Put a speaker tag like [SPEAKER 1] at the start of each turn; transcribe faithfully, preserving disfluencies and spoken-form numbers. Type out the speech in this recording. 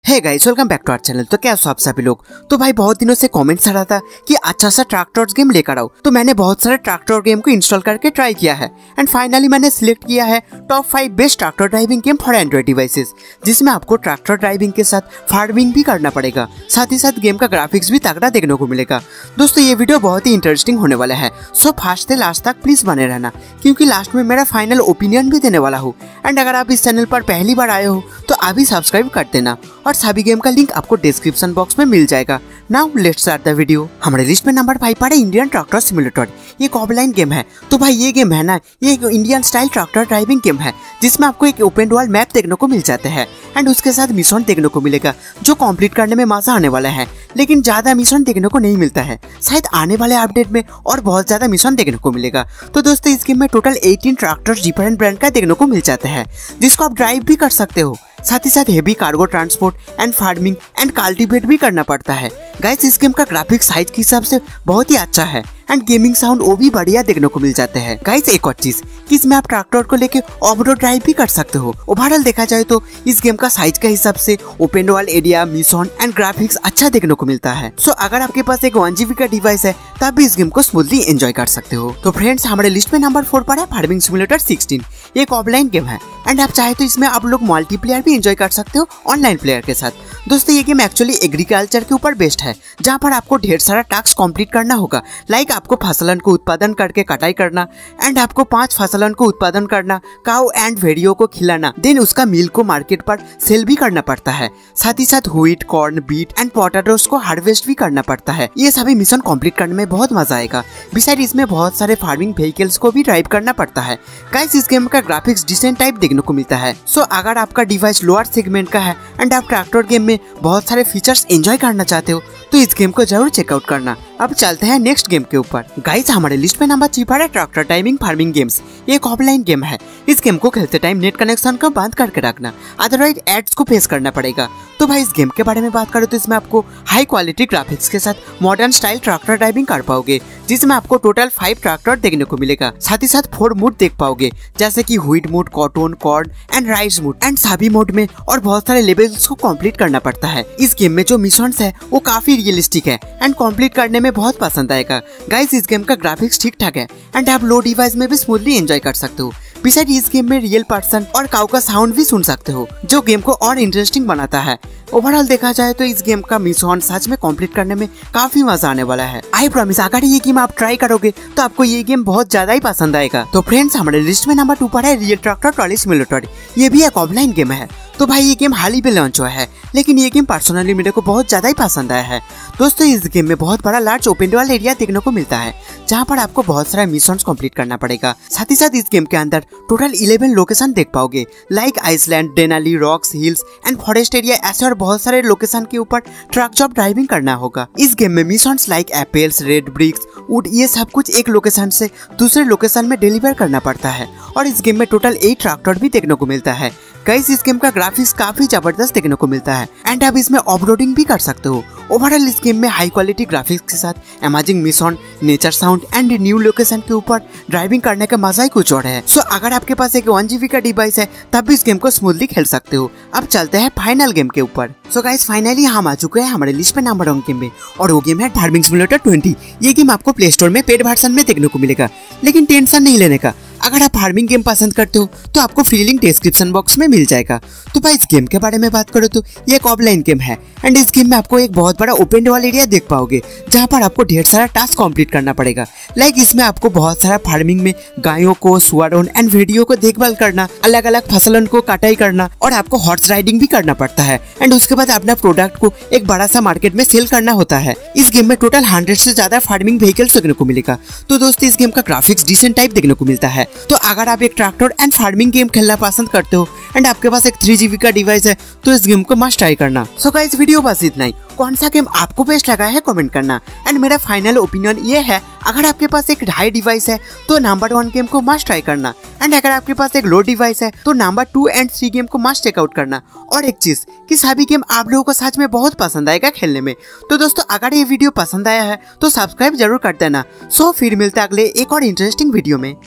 [SPEAKER 1] Hey guys, welcome back to our channel. तो कैसे हो आप सभी लोग। तो भाई बहुत दिनों से कमेंट्स आ रहा था कि अच्छा सा ट्रैक्टर्स गेम लेकर आओ, तो मैंने बहुत सारे ट्रैक्टर गेम को इंस्टॉल करके ट्राई किया है एंड फाइनली मैंने सिलेक्ट किया है top five best tractor driving game for android devices, जिसमें आपको ट्रैक्टर ड्राइविंग के साथ फार्मिंग भी करना पड़ेगा, साथ ही साथ गेम का ग्राफिक्स भी तगड़ा देखने को मिलेगा। दोस्तों ये वीडियो बहुत ही इंटरेस्टिंग होने वाला है, सो फास्ट से लास्ट तक प्लीज बने रहना, क्योंकि लास्ट में मेरा फाइनल ओपिनियन भी देने वाला हूँ। एंड अगर आप इस चैनल पर पहली बार आए हो तो अभी सब्सक्राइब कर देना और सभी गेम का लिंक आपको डिस्क्रिप्शन बॉक्स में मिल जाएगा। Now let's start the video. हमारे लिस्ट में नंबर फाइव पर है इंडियन ट्रैक्टर सिमुलेटर। ये एक ऑफलाइन गेम है। तो भाई ये गेम है ना, ये एक Indian style tractor driving game है, जिसमें आपको एक ओपन वर्ल्ड मैप देखने को मिल जाते हैं एंड उसके साथ मिशन देखने को मिलेगा, जो कंप्लीट करने में मजा आने वाला है। लेकिन ज्यादा मिशन देखने को नहीं मिलता है, शायद आने वाले अपडेट में और बहुत ज्यादा मिशन देखने को मिलेगा। तो दोस्तों इस गेम में टोटल अठारह ट्रैक्टर डिफरेंट ब्रांड का देखने को मिल जाते हैं, जिसको आप ड्राइव भी कर सकते हो। साथ ही साथ heavy cargo transport and farming and cultivate भी करना पड़ता है। गाइस इस गेम का ग्राफिक साइज के हिसाब से बहुत ही अच्छा है एंड गेमिंग साउंड वो भी बढ़िया देखने को मिल जाते हैं। गाइस एक और चीज कि इसमें आप ट्रैक्टर को लेके ऑफ रोड ड्राइव भी कर सकते हो। ओवरऑल देखा जाए तो इस गेम का साइज के हिसाब से open world area, mission and graphics अच्छा देखने को मिलता है। सो अगर आपके पास एक वन जीबी का डिवाइस है तब भी इस गेम को स्मूथली एंजॉय कर सकते हो। तो फ्रेंड्स हमारे लिस्ट में नंबर फोर पर है फार्मिंग सिमुलेटर सिक्सटीन। एक ऑफलाइन गेम है एंड आप चाहे तो इसमें आप लोग मल्टीप्लेयर भी एंजॉय कर सकते हो ऑनलाइन प्लेयर के साथ। दोस्तों ये गेम एक्चुअली एग्रीकल्चर के ऊपर बेस्ड है, जहाँ पर आपको ढेर सारा टास्क कंप्लीट करना होगा। लाइक आपको फसलन को उत्पादन करके कटाई करना एंड आपको पांच फसलन को उत्पादन करना, काउ एंड भेड़ियों को खिलाना, देन उसका मिल्क को मार्केट पर सेल भी करना पड़ता है। साथ ही साथ wheat, corn, beet and potatoes को हार्वेस्ट भी करना पड़ता है। ये सभी मिशन कंप्लीट करने में बहुत मजा आएगा। बिसाइड इसमें बहुत सारे फार्मिंग व्हीकल्स को भी ड्राइव करना पड़ता है। गाइस इस गेम का ग्राफिक्स डिसेंट टाइप देखने को मिलता है। सो so, अगर आपका डिवाइस लोअर सेगमेंट का है एंड आप ट्रैक्टर गेम में बहुत सारे फीचर्स एंजॉय करना चाहते हो तो इस गेम को जरूर चेकआउट करना। अब चलते हैं नेक्स्ट गेम के ऊपर। गाइस हमारे लिस्ट में नंबर थ्री पर है ट्रैक्टर टाइमिंग फार्मिंग गेम्स। ये एक ऑफलाइन गेम है। इस गेम को खेलते टाइम नेट कनेक्शन को बंद करके रखना, अदरवाइज एड्स को फेस करना पड़ेगा। तो भाई इस गेम के बारे में बात करें तो इसमें आपको हाई क्वालिटी ग्राफिक्स के साथ मॉडर्न स्टाइल ट्रैक्टर ड्राइविंग कर पाओगे, जिसमें आपको टोटल फाइव ट्रैक्टर देखने को मिलेगा। साथ ही साथ फोर मोड देख पाओगे, जैसे कि wheat mode, cotton, corn and rice mode and सभी मोड में और बहुत सारे लेवल्स को कंप्लीट करना पड़ता है। इस गेम में जो मिशंस है वो काफी रियलिस्टिक है एंड कंप्लीट करने में बहुत पसंद आएगा। गाइस इस गेम का ग्राफिक्स ठीक ठाक है एंड आप लो डिवाइस में भी स्मूथली एंजॉय कर सकते हो। बिसाइड इस गेम में रियल पर्सन और काउ का साउंड भी सुन सकते हो, जो गेम को और इंटरेस्टिंग बनाता है। ओवरऑल देखा जाए तो इस गेम का मिशन सच में कंप्लीट करने में काफी मजा आने वाला है। आई प्रॉमिस अगर ये गेम आप ट्राई करोगे तो आपको ये गेम बहुत ज्यादा ही पसंद आएगा। तो फ्रेंड्स हमारे लिस्ट में नंबर टू पर है रियल ट्रैक्टर ट्रॉली सिमुलेटर। ये भी एक ऑफलाइन गेम है। तो भाई ये गेम हाल ही में लॉन्च हुआ है, लेकिन ये गेम पर्सनली मेरे को बहुत ज्यादा ही पसंद आया है। दोस्तों इस गेम में बहुत बड़ा लार्ज ओपन वर्ल्ड एरिया देखने को मिलता है, जहाँ पर आपको बहुत सारा मिशंस कंप्लीट करना पड़ेगा। साथ ही साथ इस गेम के अंदर टोटल इलेवन लोकेशन देख पाओगे, like Iceland, Denali, rocks, hills and forest area, ऐसे और बहुत सारे लोकेशन के ऊपर ट्रक जॉब ड्राइविंग करना होगा। इस गेम में missions like apples, red bricks, wood, ये सब कुछ एक लोकेशन से दूसरे लोकेशन में डिलीवर करना पड़ता है। और इस गेम में टोटल एट ट्रैक्टर भी देखने को मिलता है। गाइस इस गेम का ग्राफिक्स काफी जबरदस्त देखने को मिलता है एंड आप इसमें ऑफ रोडिंग भी कर सकते हो। ओवरऑल इस गेम में हाई क्वालिटी ग्राफिक्स के साथ amazing mission, nature sound and new location के ऊपर ड्राइविंग करने का मजा ही कुछ और है। सो so, अगर आपके पास एक वन जीबी का डिवाइस है तब भी इस गेम को स्मूथली खेल सकते हो। अब चलते हैं फाइनल गेम के ऊपर। सो गाइस फाइनली हम आ चुके हैं हमारे लिस्ट में नंबर वन गेम में, और वो गेम है फार्मिंग सिमुलेटर ट्वेंटी। ये गेम आपको प्ले स्टोर में पेड वर्जन में देखने को मिलेगा, लेकिन टेंशन नहीं लेने का। अगर आप फार्मिंग गेम पसंद करते हो तो आपको फ्री लिंक डिस्क्रिप्शन बॉक्स में मिल जाएगा। तो भाई इस गेम के बारे में बात करो तो ये एक ऑफलाइन गेम है एंड इस गेम में आपको एक बहुत बड़ा ओपन वर्ल्ड एरिया देख पाओगे, जहाँ पर आपको ढेर सारा टास्क कंप्लीट करना पड़ेगा। लाइक इसमें आपको बहुत सारा फार्मिंग में गायों को, सुअरों एंड भेड़ियों को देखभाल करना, अलग अलग फसलों को कटाई करना, और आपको हॉर्स राइडिंग भी करना पड़ता है एंड उसके बाद अपना प्रोडक्ट को एक बड़ा सा मार्केट में सेल करना होता है। इस गेम में टोटल हंड्रेड से ज्यादा फार्मिंग व्हीकल्स देखने को मिलेगा। तो दोस्तों इस गेम का ग्राफिक्स डिसेंट टाइप देखने को मिलता है। तो अगर आप एक ट्रैक्टर एंड फार्मिंग गेम खेलना पसंद करते हो एंड आपके पास एक थ्री जीबी का डिवाइस है तो इस गेम को मस्ट ट्राई करना। सो गाइस वीडियो बस इतना ही। कौन सा गेम आपको बेस्ट लगा है कमेंट करना एंड मेरा फाइनल ओपिनियन ये है, अगर आपके पास एक हाई डिवाइस है तो नंबर वन गेम को मस्ट ट्राई करना एंड अगर आपके पास एक लो डिवाइस है तो number two and three game को मस्ट चेकआउट करना। और एक चीज कि सभी गेम आप लोगों को सच में बहुत पसंद आएगा खेलने में। तो दोस्तों अगर ये वीडियो पसंद आया है तो सब्सक्राइब जरूर कर देना। सो फिर मिलते हैं अगले एक और इंटरेस्टिंग वीडियो में।